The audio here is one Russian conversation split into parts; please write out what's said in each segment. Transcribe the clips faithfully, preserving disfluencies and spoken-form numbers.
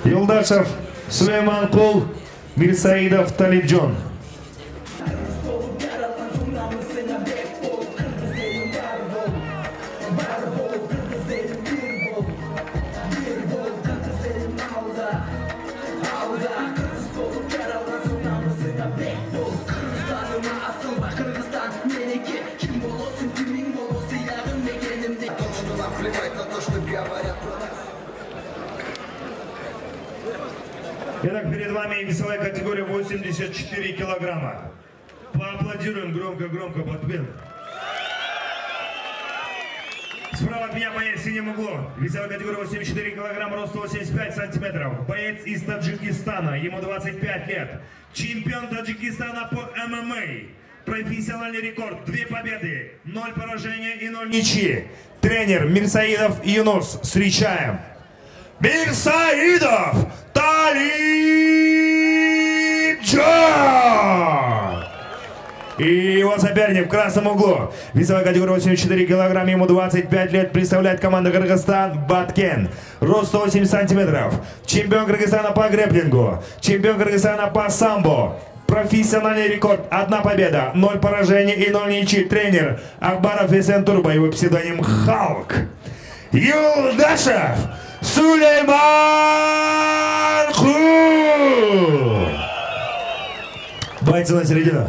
Юлдашев Сулейманкул, Мирсаидов Талибджон. Итак, перед вами весовая категория восемьдесят четыре килограмма. Поаплодируем громко-громко подпин. Справа от меня боец в синем углу. Весовая категория восемьдесят четыре килограмма, рост восемьдесят пять сантиметров. Боец из Таджикистана, ему двадцать пять лет. Чемпион Таджикистана по эм эм а. Профессиональный рекорд, две победы, ноль поражения и ноль ничьи. Тренер Мирсаидов Юнус. Встречаем. Мирсаидов Талибджон! И его соперник в красном углу. Весовая категория восемьдесят четыре килограмма, ему двадцать пять лет. Представляет команда Кыргызстан Баткен. Рост сто восемьдесят сантиметров. Чемпион Кыргызстана по грэпплингу. Чемпион Кыргызстана по самбо. Профессиональный рекорд. Одна победа, ноль поражений и ноль ничьи. Тренер Акбаров Весен Турбо. Его псевдоним Халк. Юлдашев Сулейманкул! Бойцы на середину.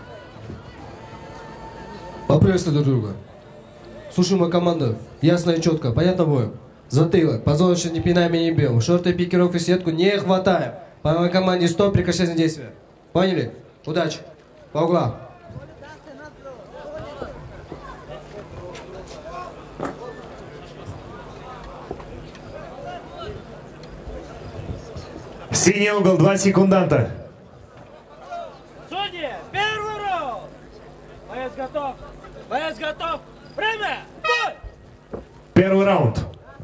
Поприветствуй друг друга. Слушаем команду. Ясно и четко. Понятно будет? Затылок. Позволь, не пинаем и не бьем. Шорты, пикировку, сетку не хватаем. По моей команде стоп, прекращайте действия. Поняли? Удачи. По углам. Синий угол, два секунданта. Судьи, первый раунд. Боец готов. Боец готов. Время. Бой. Первый раунд.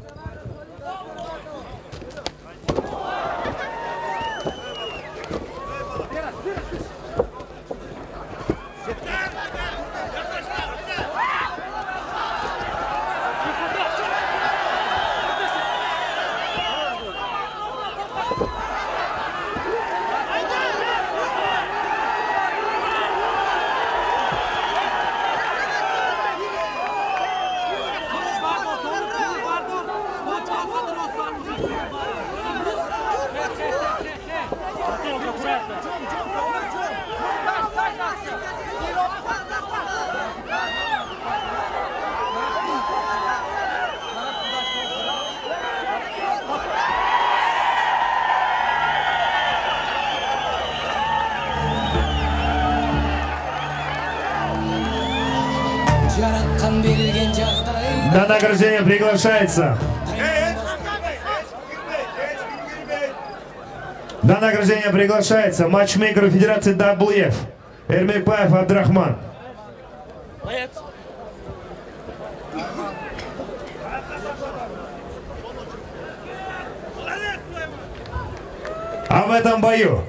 На награждение приглашается. На награждение приглашается матчмейкер Федерации дабл ю эф Эрмекбаев Абдрахман. А в этом бою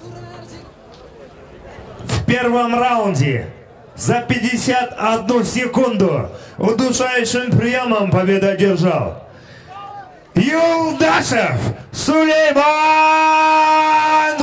в первом раунде за пятьдесят одну секунду удушающим приемом победу одержал Юлдашев Сулейманкул!